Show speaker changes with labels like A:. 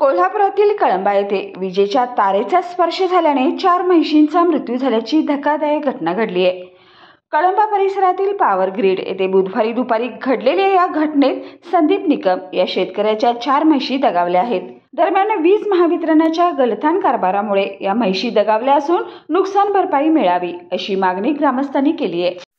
A: कोल्हापुरातील कळंबा येथे विजेच्या तारेचा स्पर्श झाल्याने 4 म्हैशींचा मृत्यू झाल्याची धक्कादायक घटना घडली आहे। कळंबा परिसरातील पॉवर ग्रीड येथे बुधवारी दुपारी घडलेल्या या घटनेत संदीप निकम या शेतकऱ्याच्या 4 म्हैशी दगावल्या आहेत। दरम्यान वीज महावितरणाच्या गलथान कारभारामुळे या म्हैशी दगावल्या असून नुकसान भरपाई मिळावी अशी मागणी ग्रामस्थांनी केली आहे।